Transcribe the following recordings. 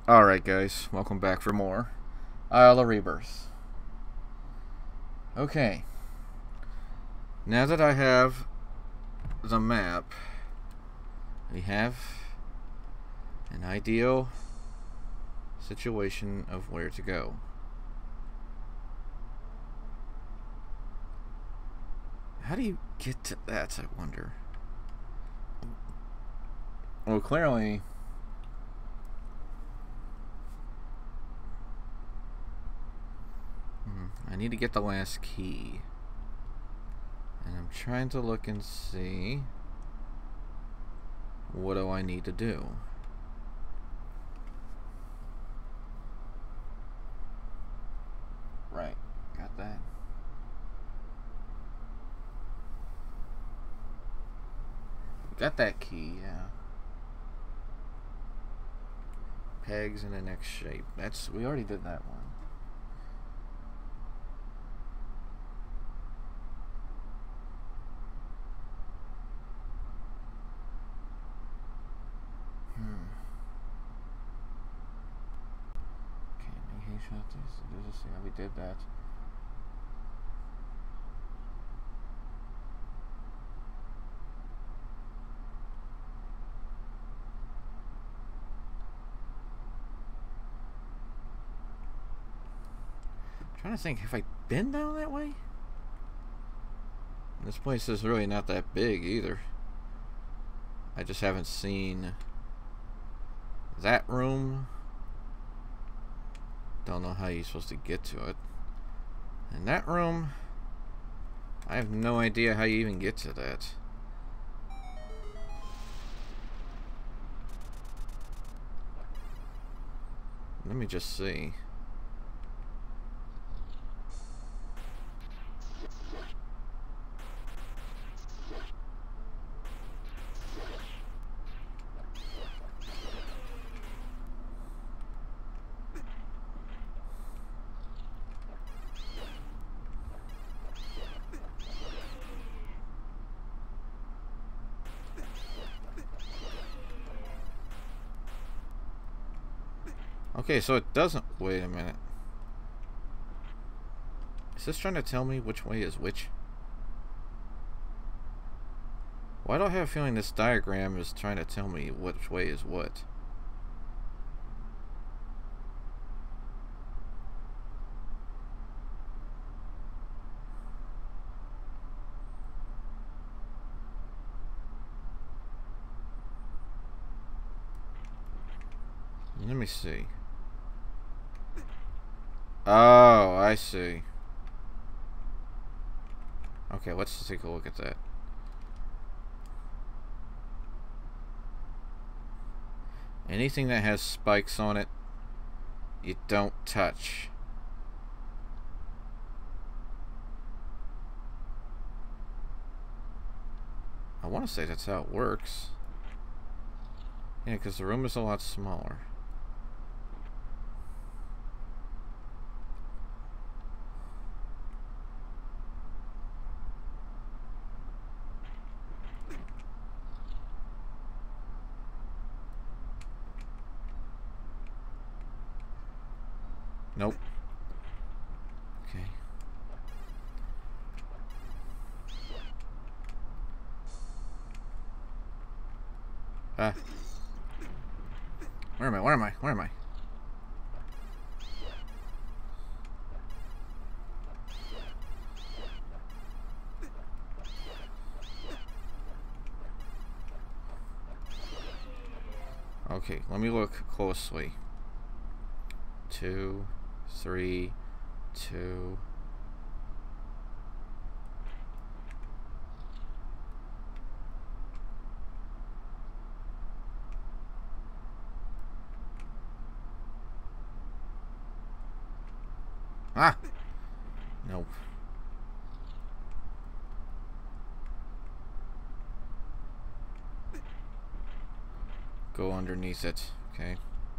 Alright guys, welcome back for more Isle of Rebirth. Okay, now that I have the map, we have an ideal situation of where to go. How do you get to that, I wonder? Well, clearly I need to get the last key. And I'm trying to look and see, what do I need to do? Right, got that. Got that key, yeah. Pegs in the next shape. We already did that one. Okay, negation of this. Yeah, we did that. I'm trying to think, have I been down that way? This place is really not that big either. I just haven't seen that room. Don't know how you're supposed to get to it. And that room, I have no idea how you even get to that. Let me just see. Okay, so it doesn't... Wait a minute. Is this trying to tell me which way is which? Why do I have a feeling this diagram is trying to tell me which way is what? Let me see. Oh, I see. Okay, let's take a look at that. Anything that has spikes on it, you don't touch. I want to say that's how it works. Yeah, because the room is a lot smaller. Nope. Okay. Ah. Where am I? Where am I? Where am I? Okay, let me look closely. 2, 3, 2. Ah! Nope. Go underneath it, okay?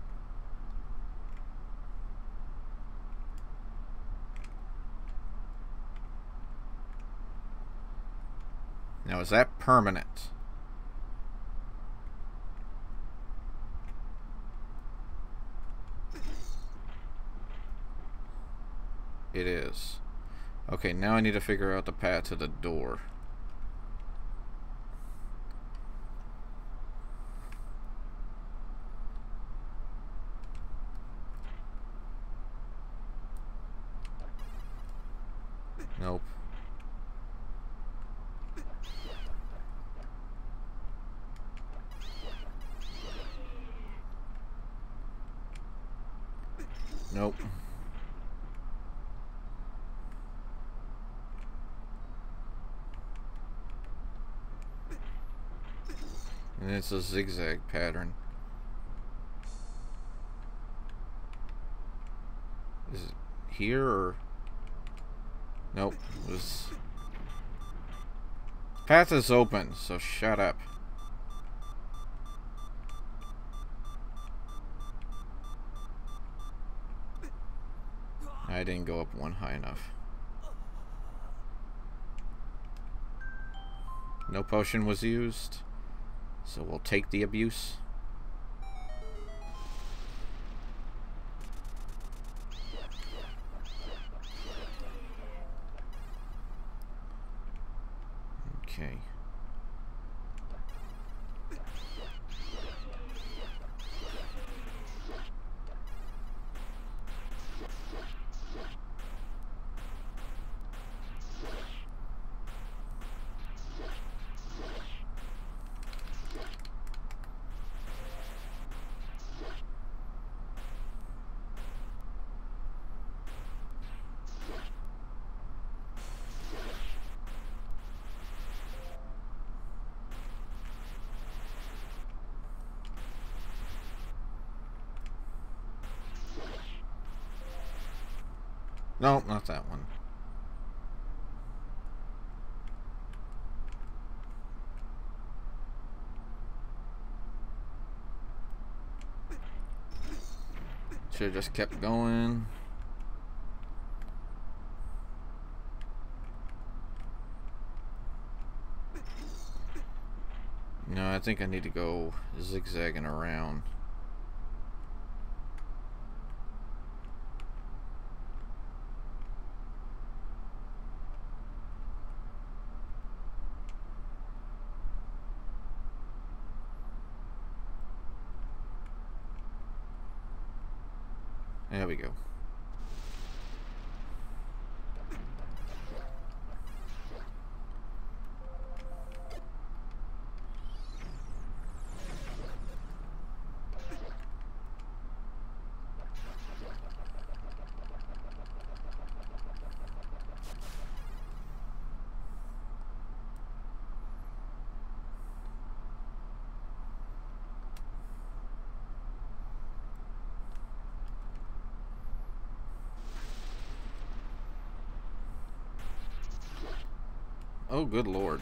Now, is that permanent? It is. Okay, now I need to figure out the path to the door. Nope. Nope. And it's a zigzag pattern. Is it here or... Nope. This path is open, so shut up. I didn't go up one high enough. No potion was used, so we'll take the abuse. Okay. No, not that one. Should have just kept going. No, I think I need to go zigzagging around. There we go. Oh, good lord.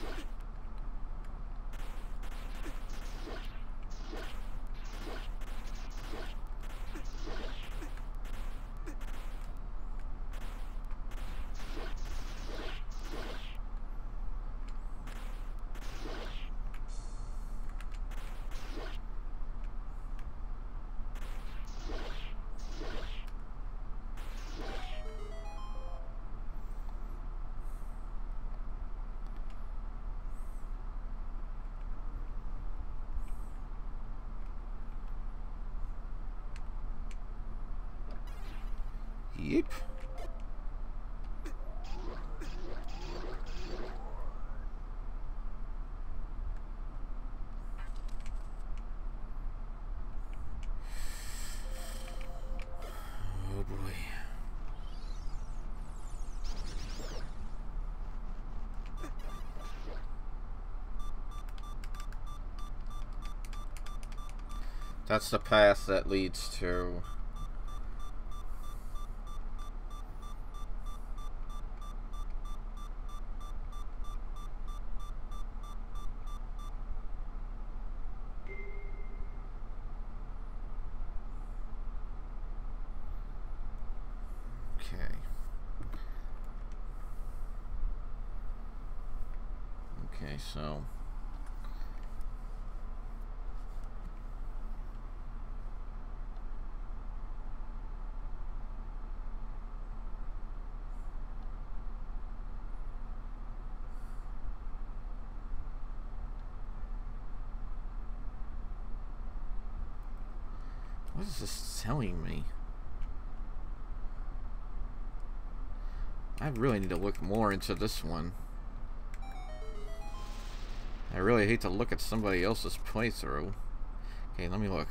Yep. Oh boy. That's the path that leads to... Okay. Okay, so... What is this telling me? I really need to look more into this one. I really hate to look at somebody else's playthrough. Okay, let me look.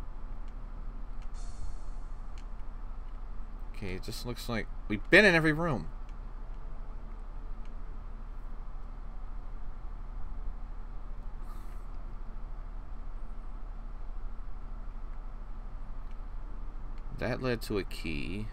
Okay, it just looks like we've been in every room. That led to a key.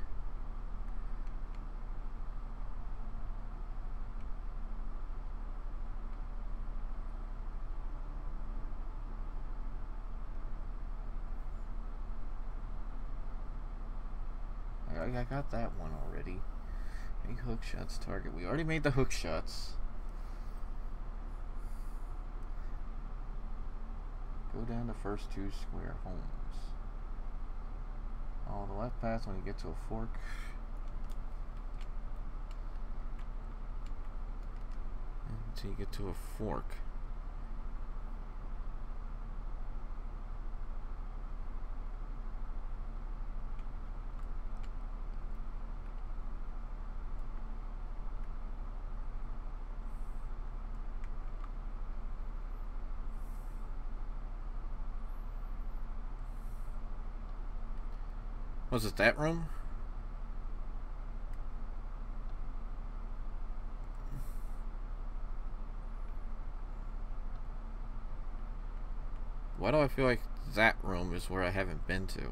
I got that one already. Any hook shots target. We already made the hook shots. Go down the first 2 square homes. Follow the left path when you get to a fork. Until you get to a fork. Was it that room? Why do I feel like that room is where I haven't been to?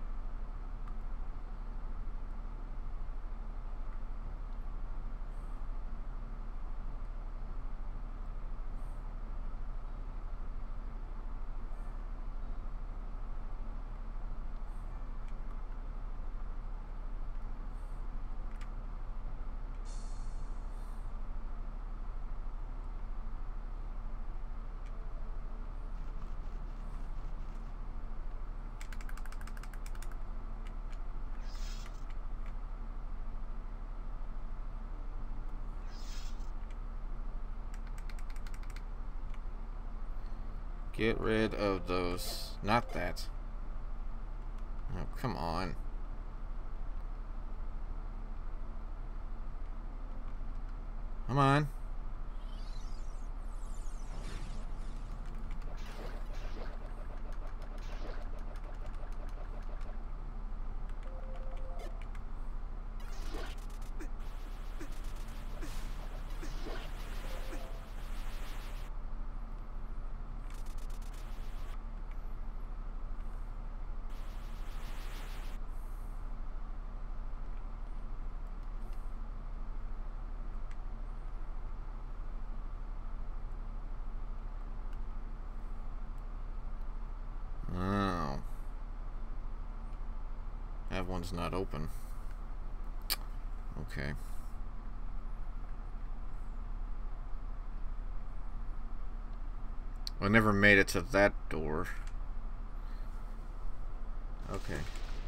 Get rid of those. Not that. Oh, come on. Come on. Oh. That one's not open. Okay. I never made it to that door. Okay.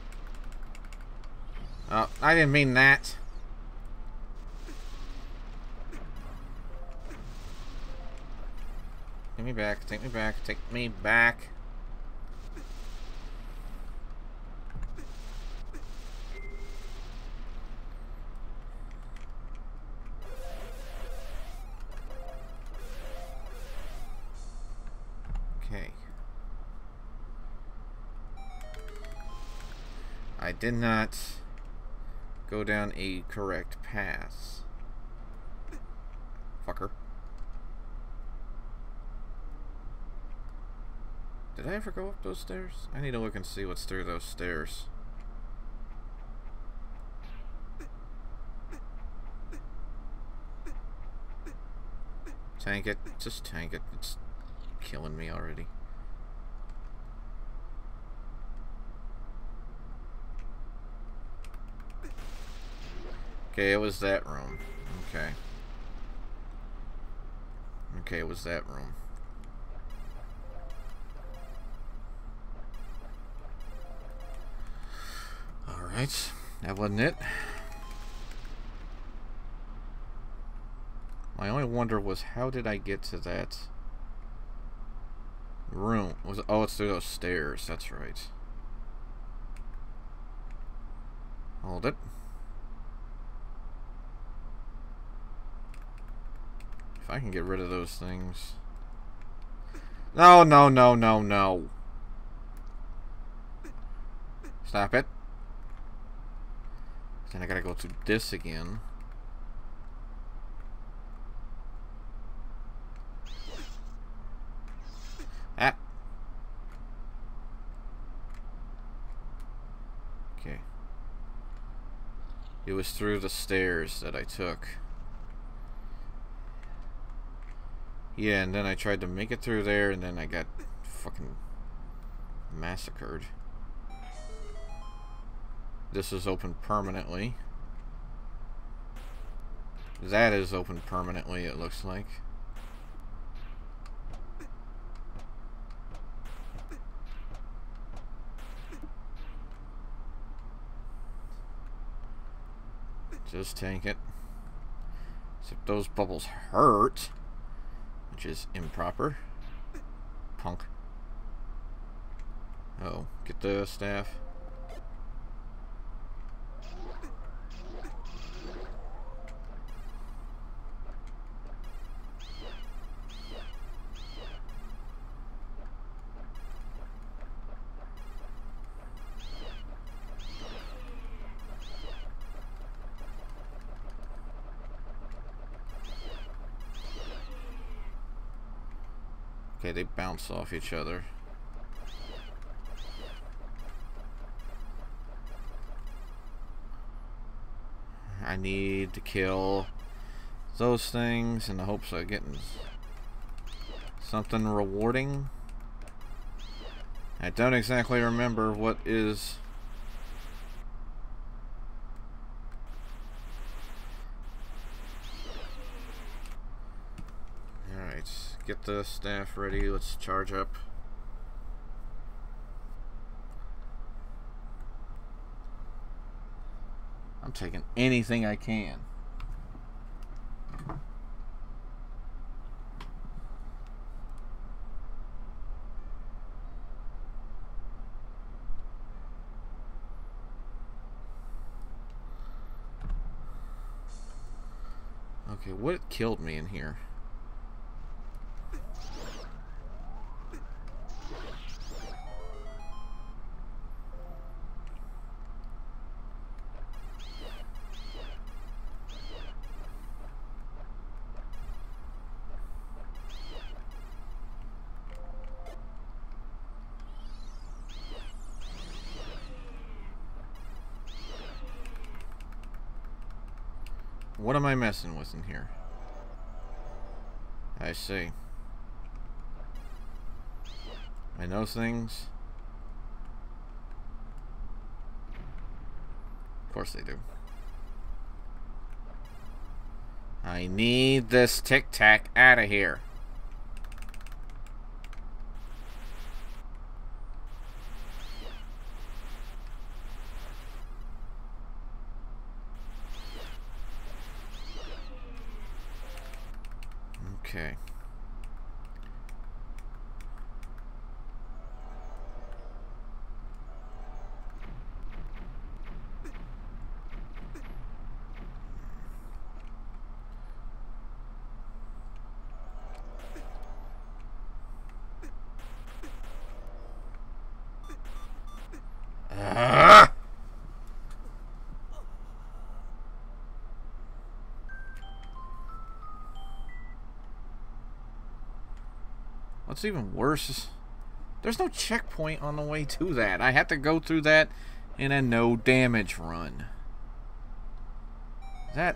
Oh, I didn't mean that. Take me back, take me back, take me back. Okay. I did not go down a correct path. Fucker. Did I ever go up those stairs? I need to look and see what's through those stairs. Tank it. Just tank it. It's killing me already. Okay, it was that room. Okay. Okay, it was that room. Alright, that wasn't it. My only wonder was, how did I get to that room? Oh, it's through those stairs, that's right. Hold it. If I can get rid of those things. No, no, no, no, no. Stop it. Then I gotta go through this again. Ah. Okay. It was through the stairs that I took. Yeah, and then I tried to make it through there, and then I got fucking massacred. This is open permanently. That is open permanently, it looks like. Just tank it. Except those bubbles hurt, which is improper. Punk. Oh, get the staff. Okay, they bounce off each other. I need to kill those things in the hopes of getting something rewarding. I don't exactly remember what is... Alright, get the staff ready. Let's charge up. I'm taking anything I can. Okay, what killed me in here? What am I messing with in here? I see. I know things. Of course they do. I need this Tic Tac out of here. Okay. What's even worse is there's no checkpoint on the way to that. I have to go through that in a no damage run. That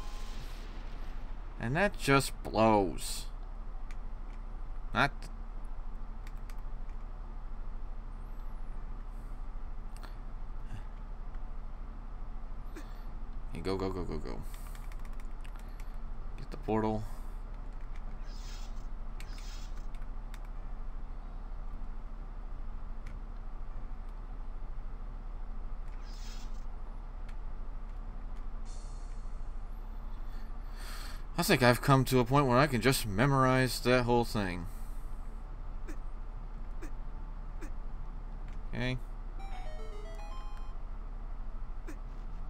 just blows. Not go, go, go, go, go. Get the portal. I think I've come to a point where I can just memorize that whole thing. Okay.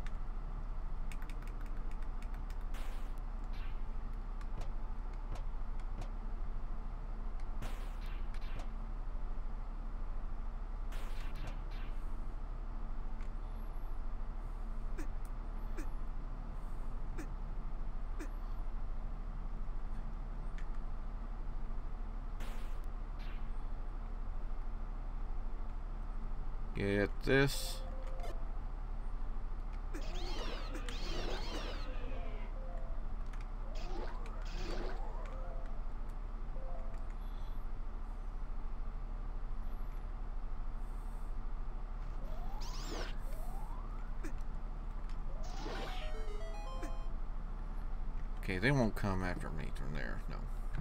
Get this. Okay, they won't come after me from there, no.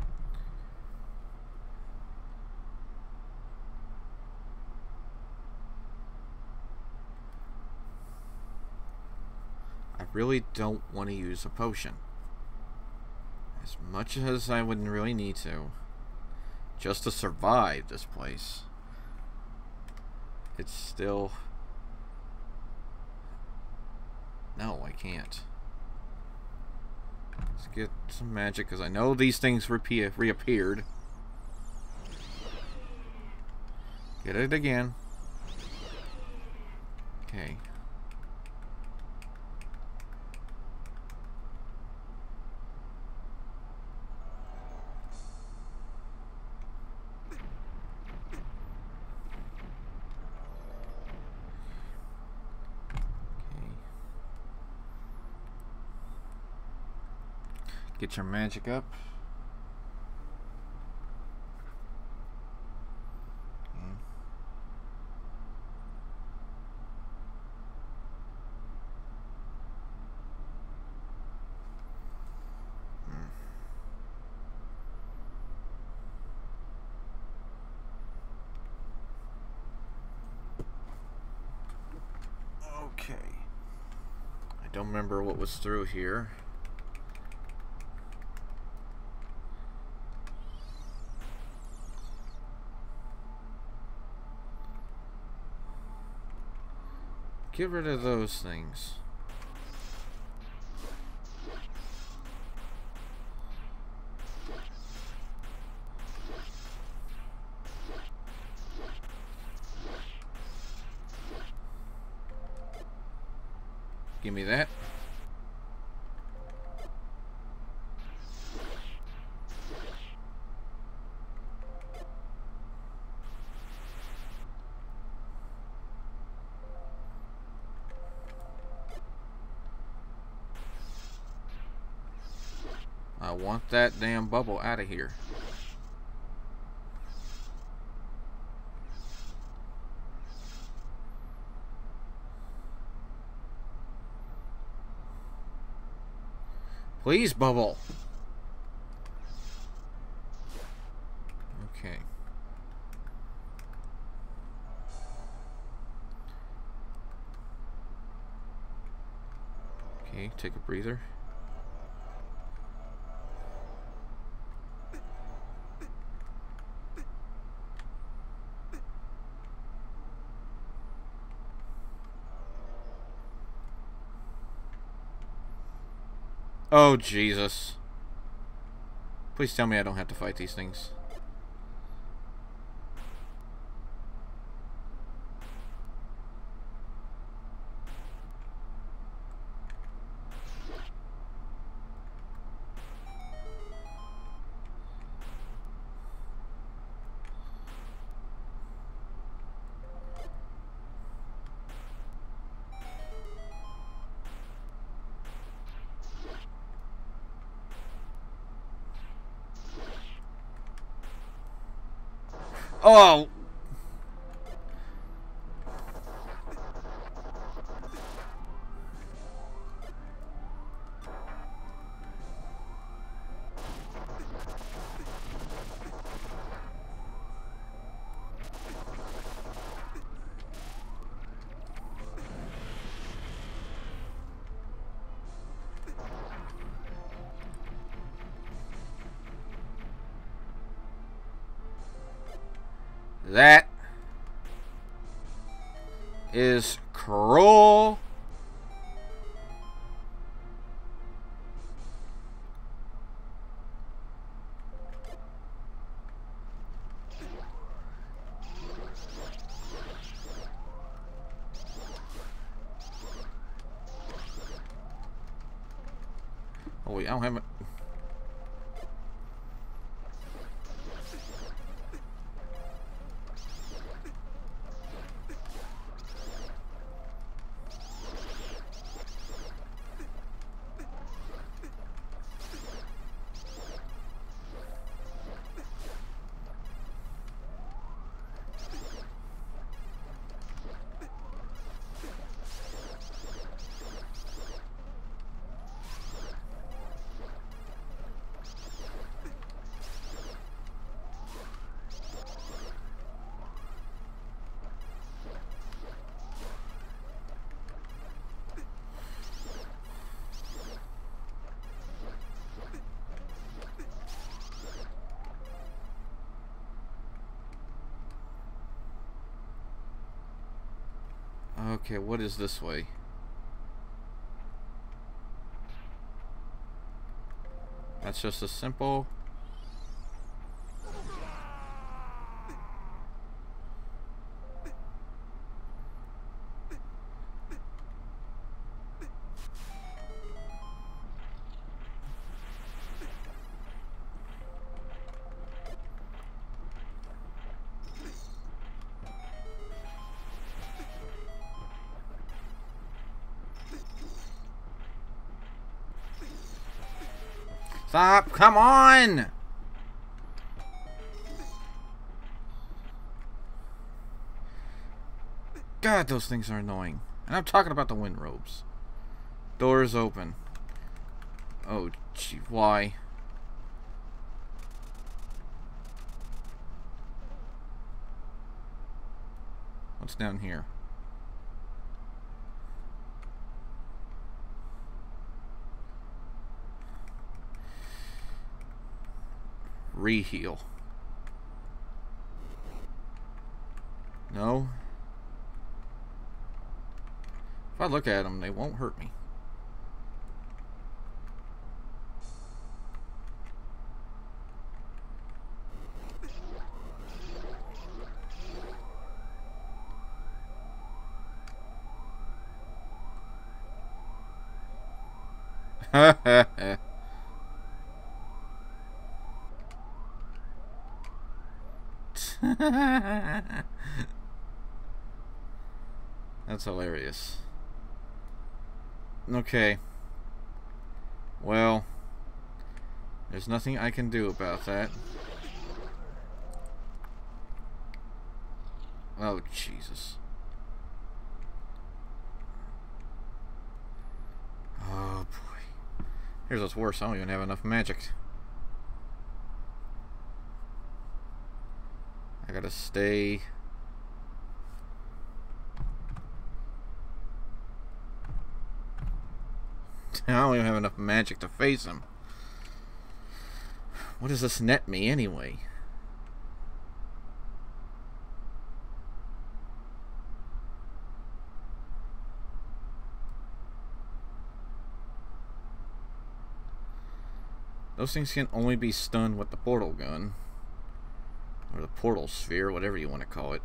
I really don't want to use a potion. As much as I wouldn't really need to. Just to survive this place. It's still... No, I can't. Let's get some magic, because I know these things reappeared. Get it again. Okay. Get your magic up. Okay. I don't remember what was through here. Get rid of those things. Give me that. I want that damn bubble out of here. Please, bubble. Okay. Okay, take a breather. Oh, Jesus. Please tell me I don't have to fight these things. Oh! That is cruel. Oh wait, I don't have it. Okay, what is this way? That's just a simple... Stop! Come on! God, those things are annoying. And I'm talking about the wind robes. Doors open. Oh, gee, why? What's down here? Reheal. No. If I look at them, they won't hurt me. That's hilarious. Okay. Well, there's nothing I can do about that. Oh, Jesus. Oh, boy. Here's what's worse. I don't even have enough magic. I gotta stay... I don't even have enough magic to face him. What does this net me anyway? Those things can only be stunned with the portal gun. Or the portal sphere, whatever you want to call it.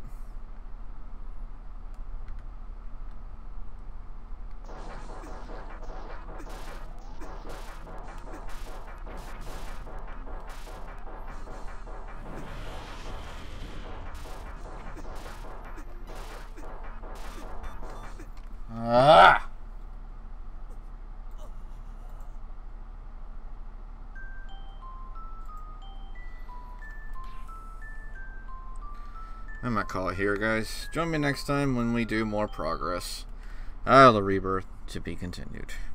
Ah! I might call it here, guys. Join me next time when we do more progress. The Rebirth to be continued.